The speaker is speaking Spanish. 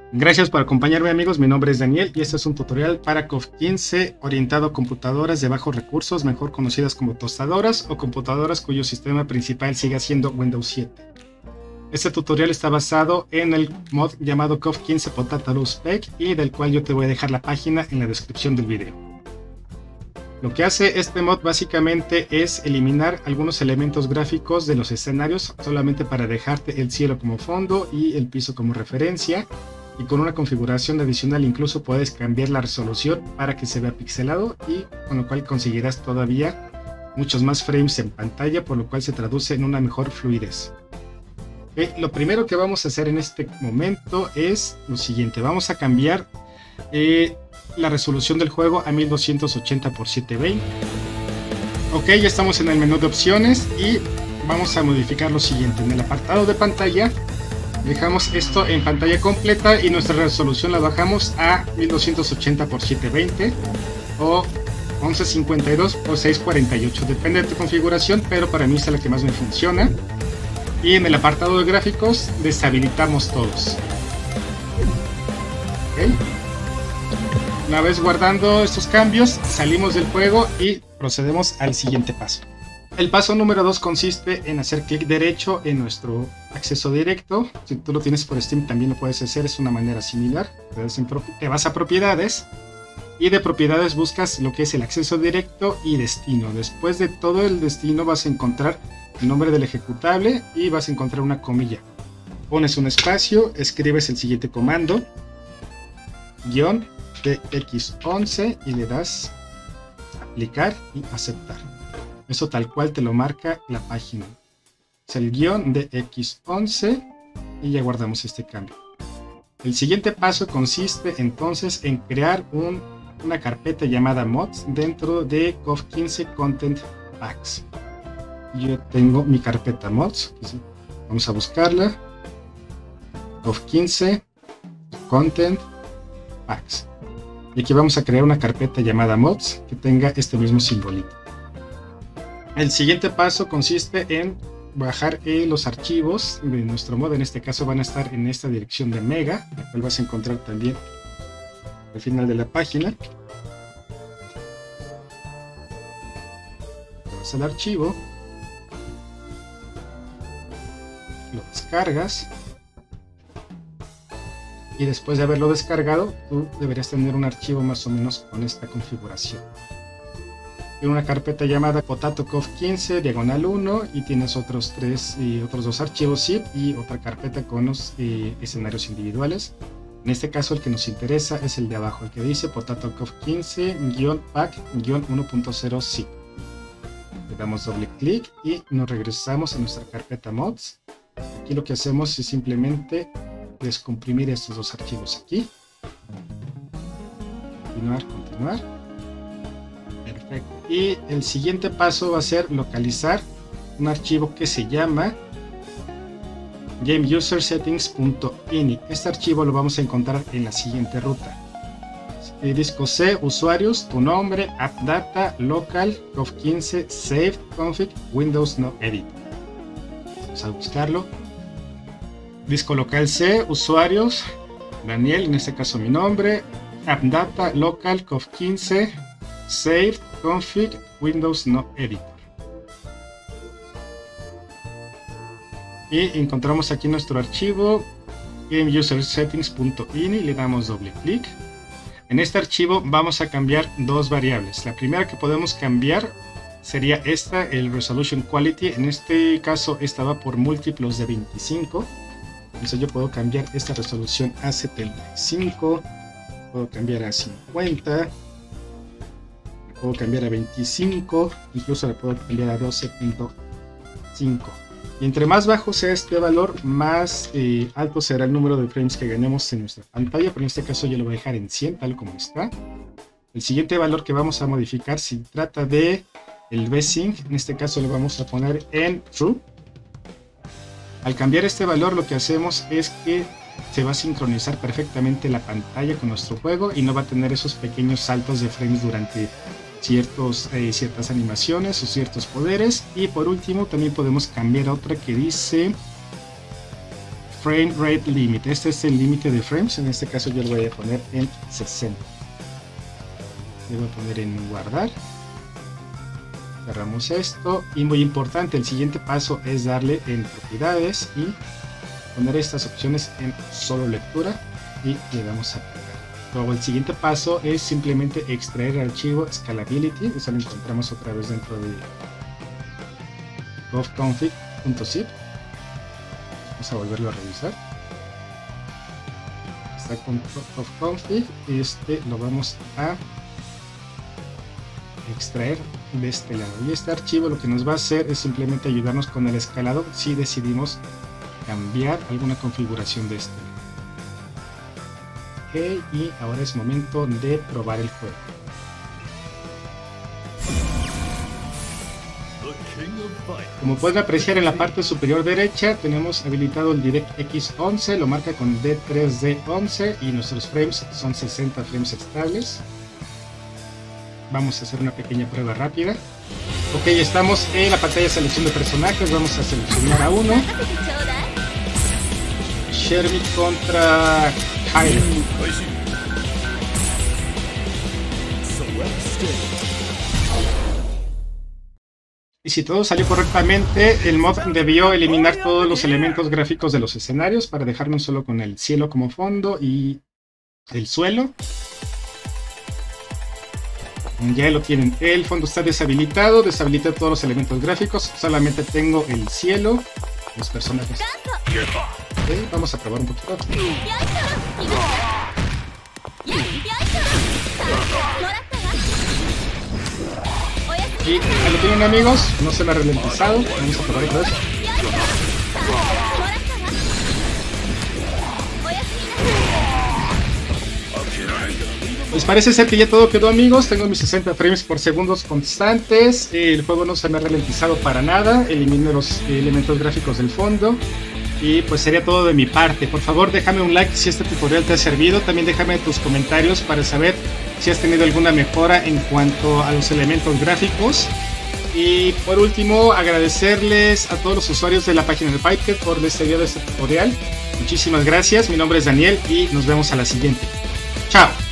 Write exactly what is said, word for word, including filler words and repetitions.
Gracias por acompañarme, amigos. Mi nombre es Daniel y este es un tutorial para C O F quince orientado a computadoras de bajos recursos, mejor conocidas como tostadoras o computadoras cuyo sistema principal siga siendo Windows siete. Este tutorial está basado en el mod llamado C O F quince Potato Spec y del cual yo te voy a dejar la página en la descripción del video. Lo que hace este mod básicamente es eliminar algunos elementos gráficos de los escenarios solamente para dejarte el cielo como fondo y el piso como referencia. Y con una configuración adicional incluso puedes cambiar la resolución para que se vea pixelado, y con lo cual conseguirás todavía muchos más frames en pantalla, por lo cual se traduce en una mejor fluidez. Okay, lo primero que vamos a hacer en este momento es lo siguiente: vamos a cambiar eh, la resolución del juego a mil doscientos ochenta por setecientos veinte. Ok, ya estamos en el menú de opciones y vamos a modificar lo siguiente. En el apartado de pantalla dejamos esto en pantalla completa y nuestra resolución la bajamos a mil doscientos ochenta por setecientos veinte o once cincuenta y dos o seiscientos cuarenta y ocho, depende de tu configuración, pero para mí es la que más me funciona. Y en el apartado de gráficos deshabilitamos todos. Okay. Una vez guardando estos cambios, salimos del juego y procedemos al siguiente paso. El paso número dos consiste en hacer clic derecho en nuestro acceso directo. Si tú lo tienes por Steam también lo puedes hacer, es una manera similar. Te vas a propiedades y de propiedades buscas lo que es el acceso directo y destino. Después de todo el destino vas a encontrar el nombre del ejecutable y vas a encontrar una comilla. Pones un espacio, escribes el siguiente comando, guión D X once, y le das aplicar y aceptar. Eso tal cual te lo marca la página. Es el guión de X once y ya guardamos este cambio. El siguiente paso consiste entonces en crear un, una carpeta llamada mods dentro de C O F quince Content Packs. Yo tengo mi carpeta mods. Vamos a buscarla. C O F quince Content Packs. Y aquí vamos a crear una carpeta llamada mods que tenga este mismo simbolito. El siguiente paso consiste en bajar eh, los archivos de nuestro mod. En este caso van a estar en esta dirección de mega, la cual vas a encontrar también al final de la página. Vas al archivo, lo descargas, y después de haberlo descargado tú deberías tener un archivo más o menos con esta configuración. Una carpeta llamada Potato C O F quince diagonal uno, y tienes otros tres y otros dos archivos zip y otra carpeta con los eh, escenarios individuales. En este caso el que nos interesa es el de abajo, el que dice Potato C O F quince pack uno punto cero zip. Le damos doble clic y nos regresamos a nuestra carpeta mods. Aquí lo que hacemos es simplemente descomprimir estos dos archivos aquí. Continuar, continuar. Perfecto. Y el siguiente paso va a ser localizar un archivo que se llama game user settings punto ini. Este archivo lo vamos a encontrar en la siguiente ruta: el disco C, usuarios, tu nombre, app data, local, C O F quince, saved, config, Windows no edit. Vamos a buscarlo. Disco local C, usuarios, Daniel, en este caso mi nombre, app data, local, C O F quince, Save, config, Windows no editor. Y encontramos aquí nuestro archivo game user settings punto ini. Le damos doble clic. En este archivo vamos a cambiar dos variables. La primera que podemos cambiar sería esta, el resolution quality. En este caso esta va por múltiplos de veinticinco. Entonces yo puedo cambiar esta resolución a setenta y cinco, puedo cambiar a cincuenta, puedo cambiar a veinticinco, incluso le puedo cambiar a doce punto cinco. Y entre más bajo sea este valor, más eh, alto será el número de frames que ganemos en nuestra pantalla. Pero en este caso yo lo voy a dejar en cien, tal como está. El siguiente valor que vamos a modificar, si trata de el V-Sync, en este caso lo vamos a poner en True. Al cambiar este valor, lo que hacemos es que se va a sincronizar perfectamente la pantalla con nuestro juego y no va a tener esos pequeños saltos de frames durante ciertos, eh, ciertas animaciones o ciertos poderes. Y por último también podemos cambiar otra que dice frame rate limit. Este es el límite de frames. En este caso yo lo voy a poner en sesenta. Le voy a poner en guardar. Cerramos esto. Y muy importante, el siguiente paso es darle en propiedades y poner estas opciones en solo lectura. Y le damos a pegar. Luego el siguiente paso es simplemente extraer el archivo Scalability. Eso lo encontramos otra vez dentro de govconfig.zip. Vamos a volverlo a revisar. Está con govconfig. Este lo vamos a extraer de este lado. Y este archivo lo que nos va a hacer es simplemente ayudarnos con el escalado si decidimos cambiar alguna configuración de este lado. Okay, y ahora es momento de probar el juego. Como pueden apreciar en la parte superior derecha tenemos habilitado el DirectX once, lo marca con D tres D once y nuestros frames son sesenta frames estables. Vamos a hacer una pequeña prueba rápida. Ok, estamos en la pantalla de selección de personajes, vamos a seleccionar a uno. Shermie contra Hyler. Y si todo salió correctamente, el mod debió eliminar todos los elementos gráficos de los escenarios para dejarnos solo con el cielo como fondo y el suelo. Ya lo tienen, el fondo está deshabilitado, deshabilité todos los elementos gráficos, solamente tengo el cielo, los personajes. Okay, vamos a probar un poquito. Y ahí lo tienen, amigos, no se me ha ralentizado. Vamos a probar otra vez. Pues parece ser que ya todo quedó, amigos. Tengo mis sesenta frames por segundos constantes. El juego no se me ha ralentizado para nada. Eliminé los elementos gráficos del fondo. Y pues sería todo de mi parte. Por favor, déjame un like si este tutorial te ha servido. También déjame tus comentarios para saber si has tenido alguna mejora en cuanto a los elementos gráficos. Y por último, agradecerles a todos los usuarios de la página de Pipekit por este video de este tutorial. Muchísimas gracias. Mi nombre es Daniel y nos vemos a la siguiente. Chao.